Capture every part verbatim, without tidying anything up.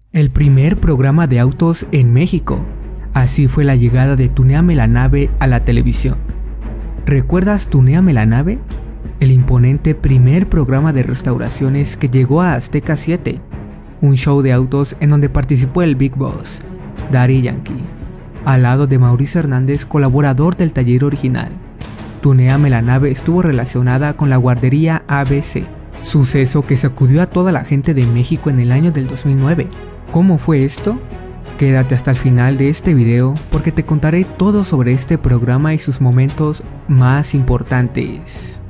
El primer programa de autos en México. Así fue la llegada de Tuneame la Nave a la televisión. ¿Recuerdas Tuneame la Nave? El imponente primer programa de restauraciones que llegó a Azteca siete, un show de autos en donde participó el Big Boss, Daddy Yankee, al lado de Mauricio Hernández, colaborador del taller original. Tuneame la Nave estuvo relacionada con la guardería A B C, suceso que sacudió a toda la gente de México en el año del dos mil nueve. ¿Cómo fue esto? Quédate hasta el final de este video porque te contaré todo sobre este programa y sus momentos más importantes.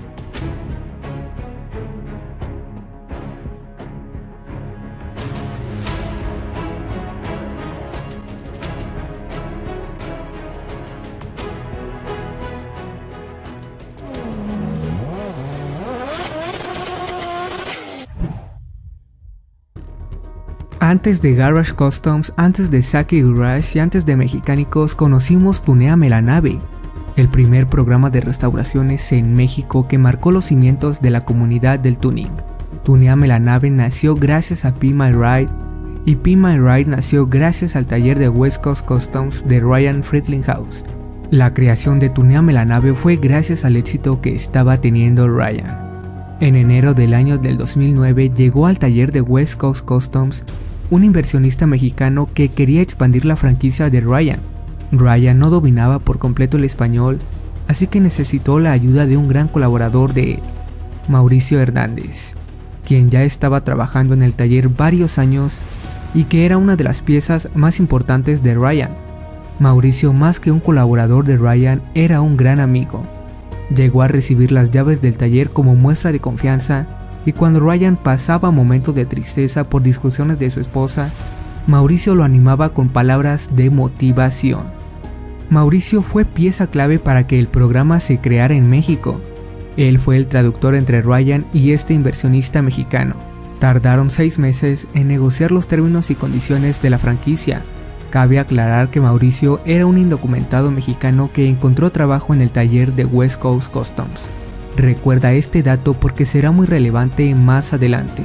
Antes de Garage Customs, antes de Saki Garage y antes de Mexicánicos conocimos Tuneame la Nave, el primer programa de restauraciones en México que marcó los cimientos de la comunidad del tuning. Tuneame la Nave nació gracias a P My Ride y P My Ride nació gracias al taller de West Coast Customs de Ryan Friedlinghaus. La creación de Tuneame la Nave fue gracias al éxito que estaba teniendo Ryan. En enero del año del dos mil nueve llegó al taller de West Coast Customs un inversionista mexicano que quería expandir la franquicia de Ryan. Ryan no dominaba por completo el español, así que necesitó la ayuda de un gran colaborador de él, Mauricio Hernández, quien ya estaba trabajando en el taller varios años y que era una de las piezas más importantes de Ryan. Mauricio, más que un colaborador de Ryan, era un gran amigo. Llegó a recibir las llaves del taller como muestra de confianza, y cuando Ryan pasaba momentos de tristeza por discusiones de su esposa, Mauricio lo animaba con palabras de motivación. Mauricio fue pieza clave para que el programa se creara en México. Él fue el traductor entre Ryan y este inversionista mexicano. Tardaron seis meses en negociar los términos y condiciones de la franquicia. Cabe aclarar que Mauricio era un indocumentado mexicano que encontró trabajo en el taller de West Coast Customs. Recuerda este dato porque será muy relevante más adelante.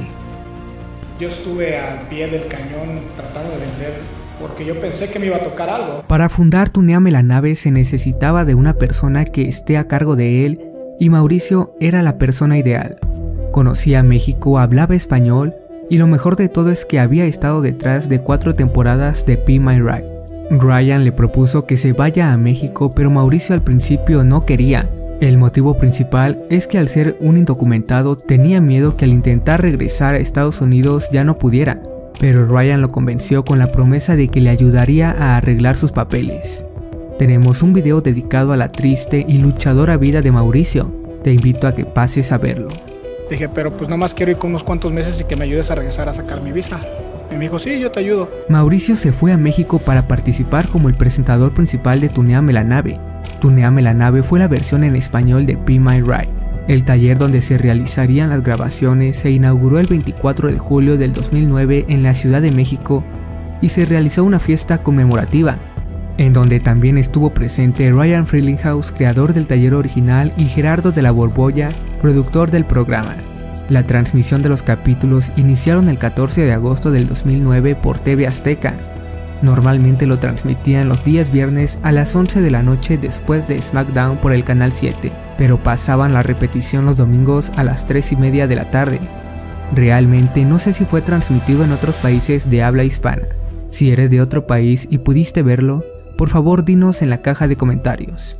Yo estuve al pie del cañón tratando de vender porque yo pensé que me iba a tocar algo. Para fundar Tuneame la Nave se necesitaba de una persona que esté a cargo de él y Mauricio era la persona ideal. Conocía México, hablaba español y lo mejor de todo es que había estado detrás de cuatro temporadas de P My Ride. Ryan le propuso que se vaya a México, pero Mauricio al principio no quería. El motivo principal es que al ser un indocumentado tenía miedo que al intentar regresar a Estados Unidos ya no pudiera, pero Ryan lo convenció con la promesa de que le ayudaría a arreglar sus papeles. Tenemos un video dedicado a la triste y luchadora vida de Mauricio, te invito a que pases a verlo. Dije, pero pues nomás quiero ir con unos cuantos meses y que me ayudes a regresar a sacar mi visa. Y me dijo, sí, yo te ayudo. Mauricio se fue a México para participar como el presentador principal de Tuneame la Nave. Tuneame la Nave fue la versión en español de P My Ride. El taller donde se realizarían las grabaciones se inauguró el veinticuatro de julio del dos mil nueve en la Ciudad de México y se realizó una fiesta conmemorativa, en donde también estuvo presente Ryan Friedlinghaus, creador del taller original, y Gerardo de la Borbolla, productor del programa. La transmisión de los capítulos iniciaron el catorce de agosto del dos mil nueve por T V Azteca. Normalmente lo transmitían los días viernes a las once de la noche después de SmackDown por el canal siete, pero pasaban la repetición los domingos a las tres y media de la tarde. Realmente no sé si fue transmitido en otros países de habla hispana. Si eres de otro país y pudiste verlo, por favor dinos en la caja de comentarios.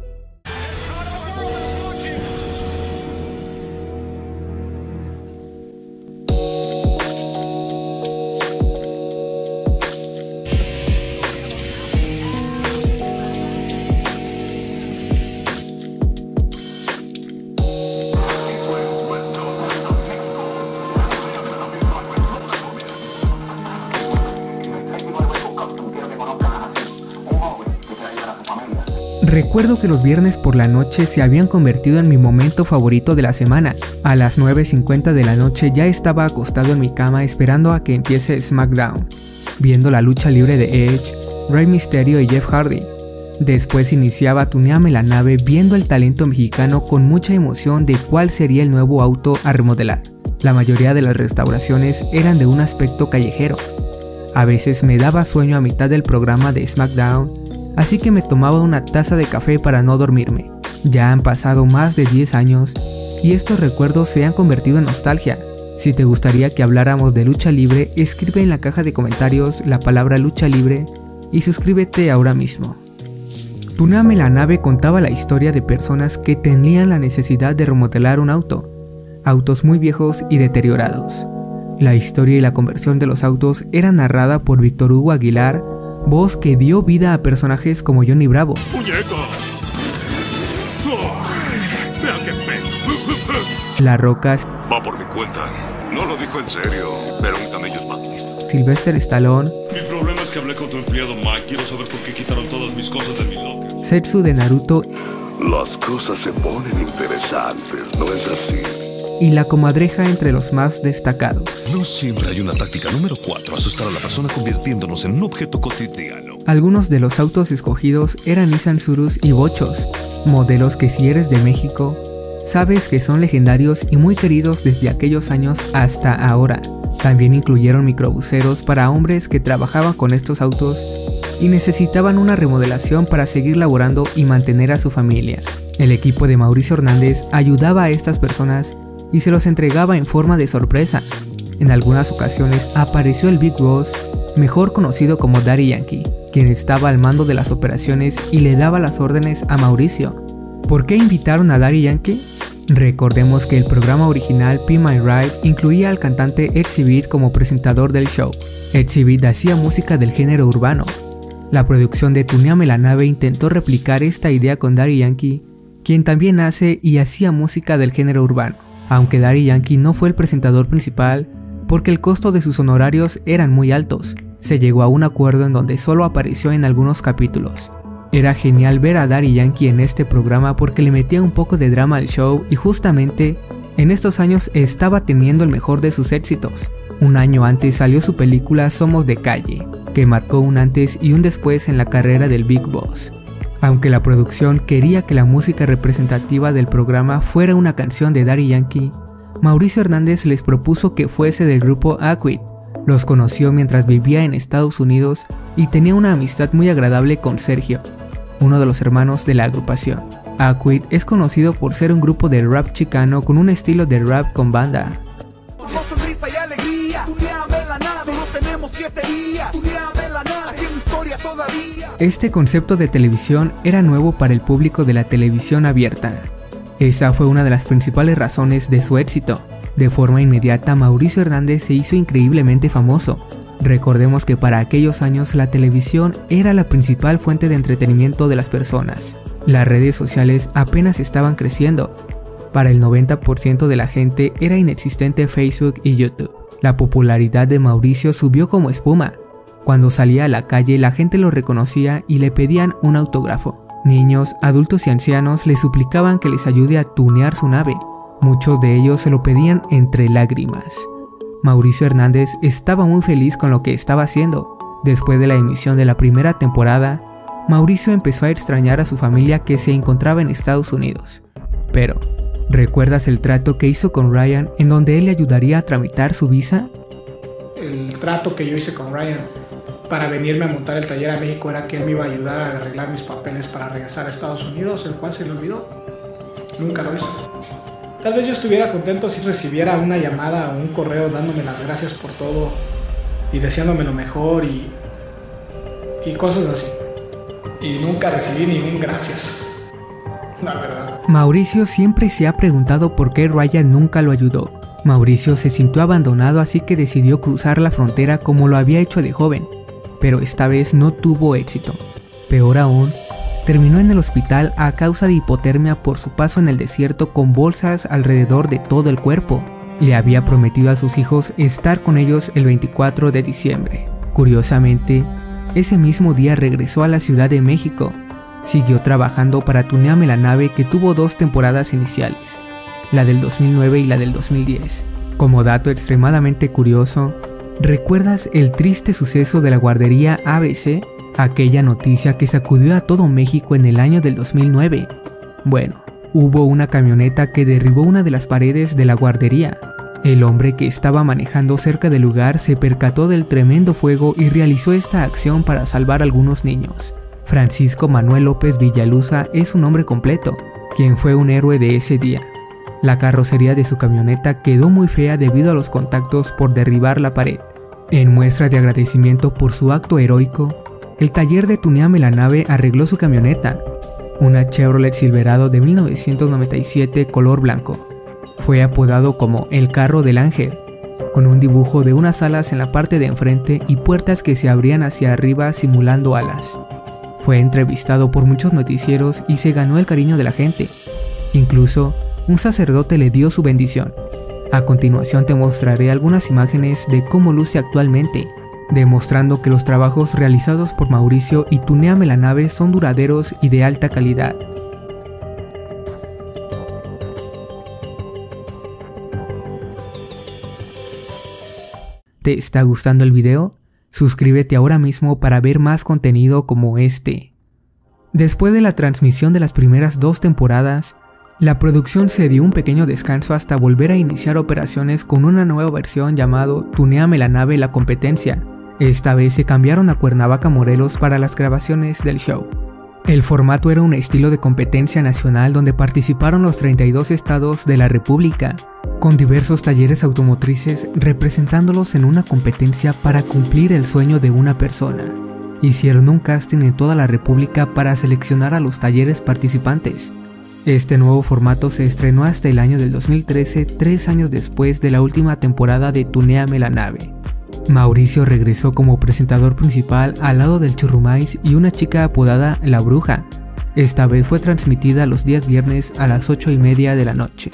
Recuerdo que los viernes por la noche se habían convertido en mi momento favorito de la semana. A las nueve cincuenta de la noche ya estaba acostado en mi cama esperando a que empiece SmackDown, viendo la lucha libre de Edge, Rey Mysterio y Jeff Hardy. Después iniciaba Tuneame la Nave viendo el talento mexicano con mucha emoción de cuál sería el nuevo auto a remodelar. La mayoría de las restauraciones eran de un aspecto callejero. A veces me daba sueño a mitad del programa de SmackDown, así que me tomaba una taza de café para no dormirme. Ya han pasado más de diez años y estos recuerdos se han convertido en nostalgia. Si te gustaría que habláramos de lucha libre, escribe en la caja de comentarios la palabra lucha libre y suscríbete ahora mismo. Tuneame la nave contaba la historia de personas que tenían la necesidad de remodelar un auto, autos muy viejos y deteriorados. La historia y la conversión de los autos era narrada por Víctor Hugo Aguilar, voz que dio vida a personajes como Johnny Bravo. ¡Muñeco! Oh, ¡vea qué pecho! La Roca, Va por mi cuenta. No lo dijo en serio, pero un camello es más listo. Sylvester Stallone, Mi problema es que hablé con tu empleado Mike. Quiero saber por qué quitaron todas mis cosas de mi locker. Setsu de Naruto Las cosas se ponen interesantes, ¿no es así? y la comadreja entre los más destacados. No siempre hay una táctica. Número cuatro. Asustar a la persona convirtiéndonos en un objeto cotidiano. Algunos de los autos escogidos eran Nissan Surus y Bochos, modelos que si eres de México, sabes que son legendarios y muy queridos desde aquellos años hasta ahora. También incluyeron microbuseros para hombres que trabajaban con estos autos y necesitaban una remodelación para seguir laborando y mantener a su familia. El equipo de Mauricio Hernández ayudaba a estas personas y se los entregaba en forma de sorpresa. En algunas ocasiones apareció el Big Boss, mejor conocido como Daddy Yankee, quien estaba al mando de las operaciones y le daba las órdenes a Mauricio. ¿Por qué invitaron a Daddy Yankee? Recordemos que el programa original Be My Ride incluía al cantante Exhibit como presentador del show. Exhibit hacía música del género urbano. La producción de Tuneame la nave intentó replicar esta idea con Daddy Yankee, quien también hace y hacía música del género urbano, aunque Daddy Yankee no fue el presentador principal porque el costo de sus honorarios eran muy altos. Se llegó a un acuerdo en donde solo apareció en algunos capítulos. Era genial ver a Daddy Yankee en este programa porque le metía un poco de drama al show y justamente en estos años estaba teniendo el mejor de sus éxitos. Un año antes salió su película Somos de Calle, que marcó un antes y un después en la carrera del Big Boss. Aunque la producción quería que la música representativa del programa fuera una canción de Daddy Yankee, Mauricio Hernández les propuso que fuese del grupo Aquid. Los conoció mientras vivía en Estados Unidos y tenía una amistad muy agradable con Sergio, uno de los hermanos de la agrupación. Aquid es conocido por ser un grupo de rap chicano con un estilo de rap con banda. Este concepto de televisión era nuevo para el público de la televisión abierta. Esa fue una de las principales razones de su éxito. De forma inmediata, Mauricio Hernández se hizo increíblemente famoso. Recordemos que para aquellos años la televisión era la principal fuente de entretenimiento de las personas. Las redes sociales apenas estaban creciendo. Para el noventa por ciento de la gente era inexistente Facebook y YouTube. La popularidad de Mauricio subió como espuma. Cuando salía a la calle la gente lo reconocía y le pedían un autógrafo. Niños, adultos y ancianos le suplicaban que les ayude a tunear su nave. Muchos de ellos se lo pedían entre lágrimas. Mauricio Hernández estaba muy feliz con lo que estaba haciendo. Después de la emisión de la primera temporada, Mauricio empezó a extrañar a su familia que se encontraba en Estados Unidos. Pero, ¿recuerdas el trato que hizo con Ryan en donde él le ayudaría a tramitar su visa? El trato que yo hice con Ryan para venirme a montar el taller a México era que él me iba a ayudar a arreglar mis papeles para regresar a Estados Unidos, el cual se le olvidó. Nunca lo hizo. Tal vez yo estuviera contento si recibiera una llamada o un correo dándome las gracias por todo y deseándome lo mejor y, y cosas así. Y nunca recibí ningún gracias, la verdad. Mauricio siempre se ha preguntado por qué Ryan nunca lo ayudó. Mauricio se sintió abandonado, así que decidió cruzar la frontera como lo había hecho de joven, pero esta vez no tuvo éxito. Peor aún, terminó en el hospital a causa de hipotermia por su paso en el desierto con bolsas alrededor de todo el cuerpo. Le había prometido a sus hijos estar con ellos el veinticuatro de diciembre. Curiosamente, ese mismo día regresó a la Ciudad de México. Siguió trabajando para Tuneame la nave, que tuvo dos temporadas iniciales, la del dos mil nueve y la del dos mil diez. Como dato extremadamente curioso, ¿recuerdas el triste suceso de la guardería A B C? Aquella noticia que sacudió a todo México en el año del dos mil nueve. Bueno, hubo una camioneta que derribó una de las paredes de la guardería. El hombre que estaba manejando cerca del lugar se percató del tremendo fuego y realizó esta acción para salvar a algunos niños. Francisco Manuel López Villaluza es su nombre completo, quien fue un héroe de ese día. La carrocería de su camioneta quedó muy fea debido a los contactos por derribar la pared. En muestra de agradecimiento por su acto heroico, el taller de Tuneame la Nave arregló su camioneta, una Chevrolet Silverado de mil novecientos noventa y siete color blanco. Fue apodado como el carro del ángel, con un dibujo de unas alas en la parte de enfrente y puertas que se abrían hacia arriba simulando alas. Fue entrevistado por muchos noticieros y se ganó el cariño de la gente. Incluso, un sacerdote le dio su bendición. A continuación te mostraré algunas imágenes de cómo luce actualmente, demostrando que los trabajos realizados por Mauricio y Tuneame la Nave son duraderos y de alta calidad. ¿Te está gustando el video? Suscríbete ahora mismo para ver más contenido como este. Después de la transmisión de las primeras dos temporadas, la producción se dio un pequeño descanso hasta volver a iniciar operaciones con una nueva versión llamado Tuneame la Nave la competencia. Esta vez se cambiaron a Cuernavaca, Morelos para las grabaciones del show. El formato era un estilo de competencia nacional donde participaron los treinta y dos estados de la República, con diversos talleres automotrices representándolos en una competencia para cumplir el sueño de una persona. Hicieron un casting en toda la República para seleccionar a los talleres participantes. Este nuevo formato se estrenó hasta el año del dos mil trece, tres años después de la última temporada de Tuneame la Nave. Mauricio regresó como presentador principal al lado del Churrumais y una chica apodada La Bruja. Esta vez fue transmitida los días viernes a las ocho y media de la noche.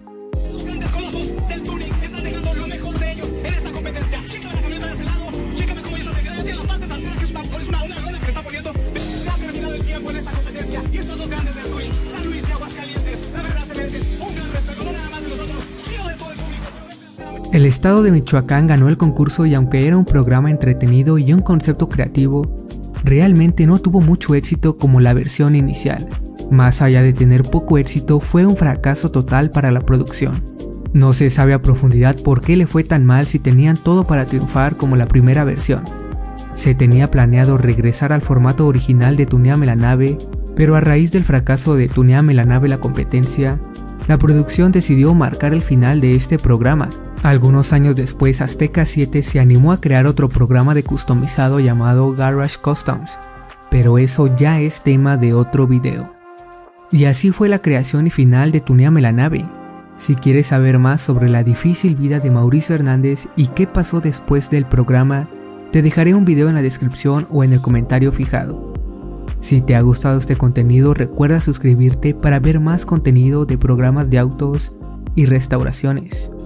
El estado de Michoacán ganó el concurso y aunque era un programa entretenido y un concepto creativo, realmente no tuvo mucho éxito como la versión inicial. Más allá de tener poco éxito, fue un fracaso total para la producción. No se sabe a profundidad por qué le fue tan mal si tenían todo para triunfar como la primera versión. Se tenía planeado regresar al formato original de Tuneame la Nave, pero a raíz del fracaso de Tuneame la Nave la competencia, la producción decidió marcar el final de este programa. Algunos años después, Azteca siete se animó a crear otro programa de customizado llamado Garage Customs, pero eso ya es tema de otro video. Y así fue la creación y final de Tuneame la Nave. Si quieres saber más sobre la difícil vida de Mauricio Hernández y qué pasó después del programa, te dejaré un video en la descripción o en el comentario fijado. Si te ha gustado este contenido, recuerda suscribirte para ver más contenido de programas de autos y restauraciones.